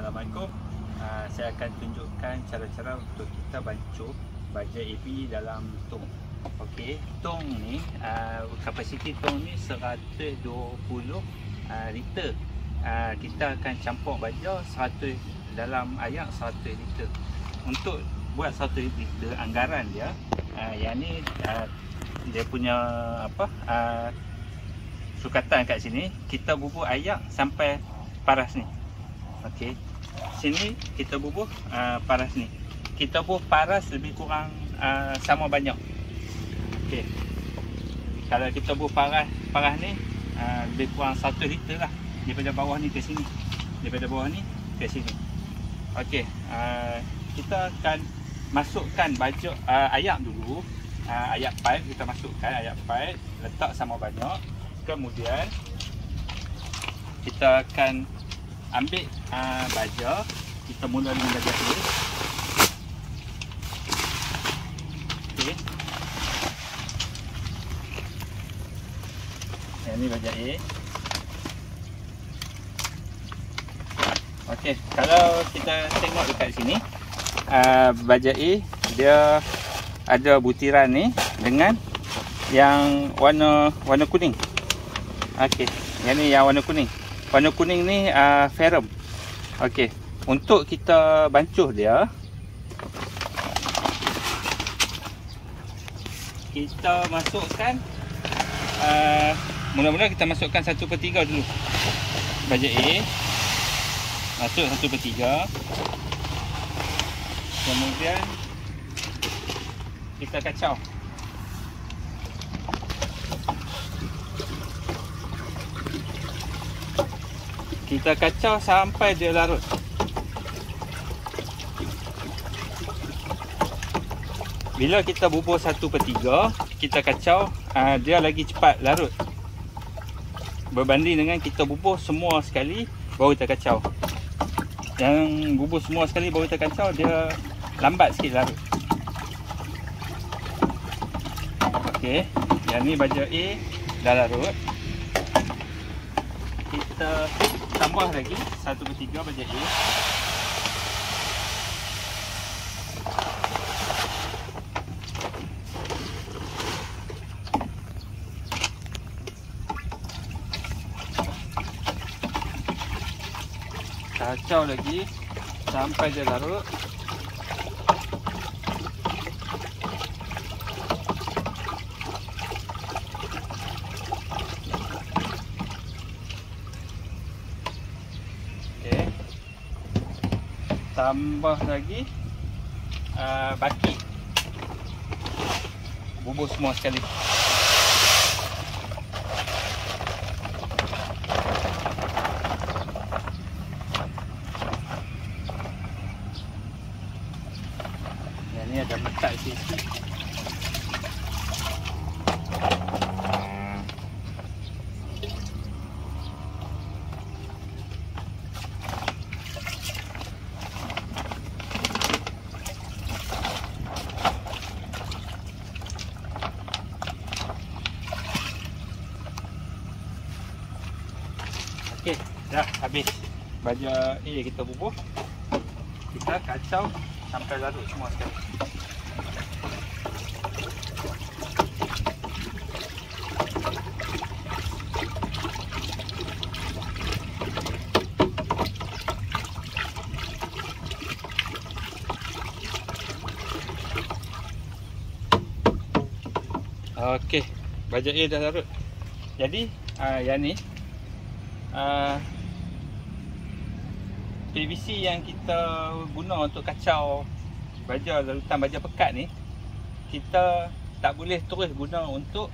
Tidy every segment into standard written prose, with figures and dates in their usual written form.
Assalamualaikum. Saya akan tunjukkan cara-cara untuk kita bancuh baja AP dalam tong. Okey, tong ni kapasiti tong ni 120 liter. Kita akan campur baja 100 dalam air 100 liter. Untuk buat 100 liter anggaran dia, yang ni dia punya sukatan kat sini. Kita bubuh air sampai paras ni. Okey, sini kita bubuh paras ni. Kita bubuh paras lebih kurang sama banyak. Okey, kalau kita bubuh paras ni lebih kurang 1 liter lah, daripada bawah ni ke sini, daripada bawah ni ke sini. Okey, kita akan masukkan baju air dulu. Air pipe kita masukkan, air pipe letak sama banyak. Kemudian kita akan ambil baja. Kita mula dengan baja A. Okey, yang ni baja A. Okey, kalau kita tengok dekat sini, baja A dia ada butiran ni dengan yang warna kuning. Okey, yang ni yang warna kuning. Warna kuning ni ferrum. Okey, untuk kita bancuh dia, kita masukkan mula-mula kita masukkan 1/3 dulu. Baja A masuk 1/3. Kemudian kita kacau. Kita kacau sampai dia larut. Bila kita bubuh 1/3, kita kacau, dia lagi cepat larut berbanding dengan kita bubuh semua sekali baru kita kacau. Yang bubuh semua sekali baru kita kacau, dia lambat sikit larut. Okey, yang ni baja A dah larut. Kita tambah lagi 1/3 baja A. Kacau lagi sampai dia larut. Tambah lagi baki, bubuh semua sekali. Yang ni ada metak sikit. Okey, dah habis baja A kita bubuh. Kita kacau sampai larut semua sekali. Okey, baja A dah larut. Jadi yang ni PVC yang kita guna untuk kacau baja larutan baja pekat ni, kita tak boleh terus guna untuk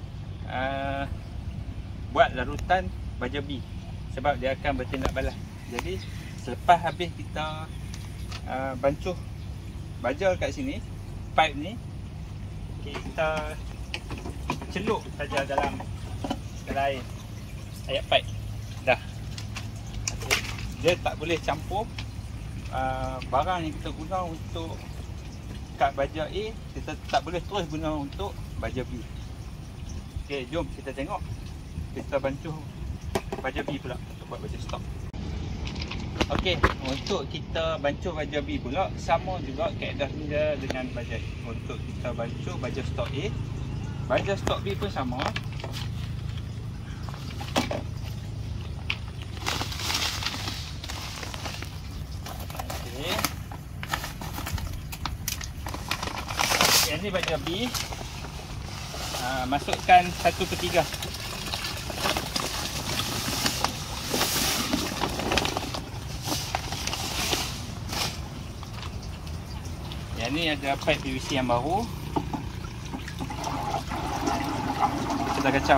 buat larutan baja B, sebab dia akan bertindak balas. Jadi selepas habis kita bancuh baja kat sini, pipe ni, kita celup saja dalam air pipe. Dah. Okay. Dia tak boleh campur barang yang kita guna untuk kat baja A, kita tak boleh terus guna untuk baja B. Okey, jom kita tengok kita bancuh baja B pula untuk buat baja stok. Okey, untuk kita bancuh baja B pula sama juga kaedah dia dengan baja A. Untuk kita bancuh baja stok A, baja stok B pun sama. Okey. Yang ni baja B. Masukkan 1/3. Yang ni ada pipe PVC yang baru. Kita kacau.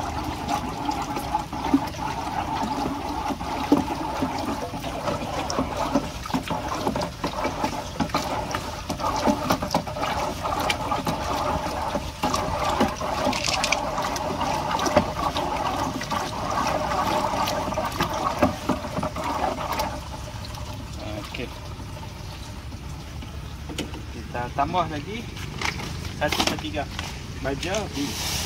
Okey. Kita tambah lagi 1/3 baja B.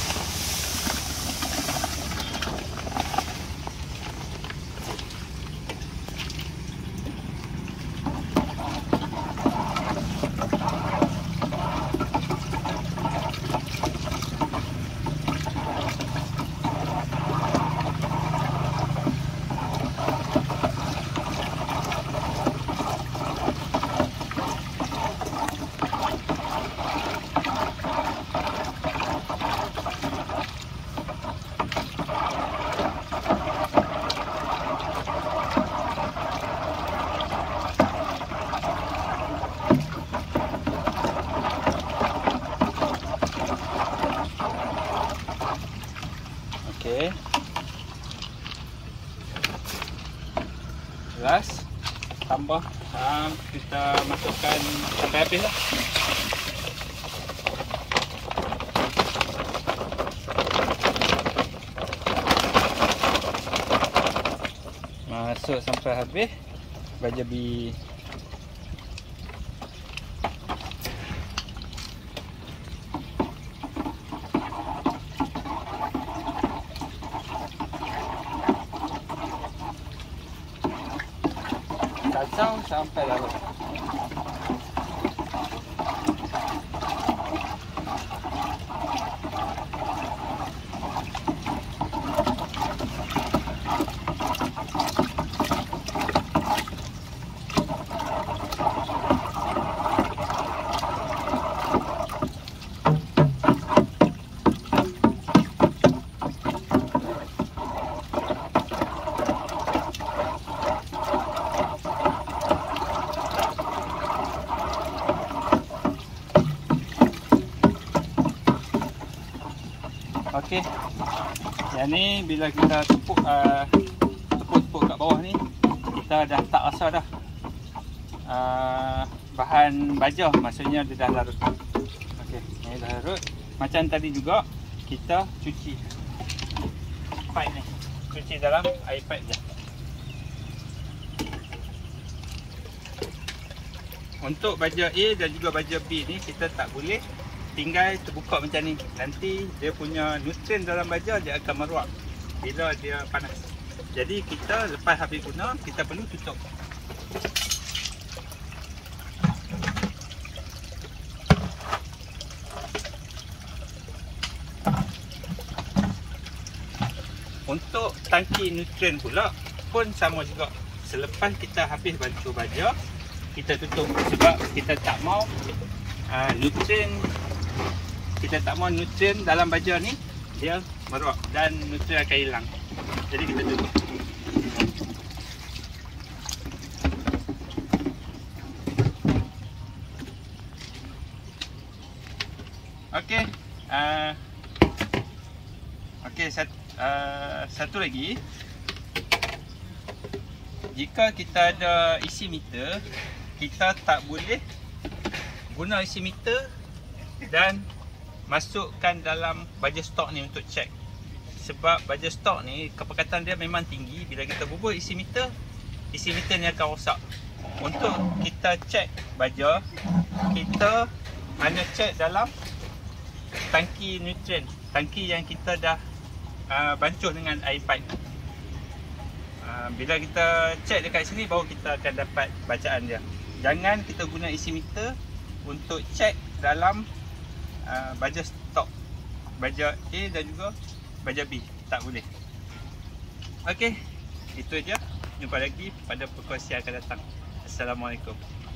Okey. Last tambah kita masukkan sampai habis lah. Masuk sampai habis baja B. Kacau sampai larut. Okey. Yang ni bila kita tepuk kat bawah ni, kita dah tak rasa dah bahan baja, maksudnya dia dah larut. Okey, ni dah larut. Macam tadi juga kita cuci pipe ni. Cuci dalam air pipe je. Untuk baja A dan juga baja B ni kita tak boleh tinggal terbuka macam ni. Nanti dia punya nutrien dalam baja dia akan meruap bila dia panas. Jadi kita lepas habis guna, kita perlu tutup. Untuk tangki nutrien pula pun sama juga. Selepas kita habis bancuh baja, kita tutup sebab kita tak mau nutrien dalam baja ni dia meruap dan nutrien akan hilang. Jadi kita tutup. Okey. Okey, satu lagi. Jika kita ada isi meter, kita tak boleh guna isi meter dan masukkan dalam baja stok ni untuk cek. Sebab baja stok ni kepekatan dia memang tinggi. Bila kita bubuh isi meter ni akan rosak. Untuk kita cek baja, kita hanya cek dalam tangki nutrien, tangki yang kita dah bancuh dengan air pipe. Bila kita check dekat sini baru kita akan dapat bacaan dia. Jangan kita guna isi meter untuk check dalam baja stok, baja A dan juga baja B. Tak boleh. Okey, itu aja. Jumpa lagi pada perkongsian akan datang. Assalamualaikum.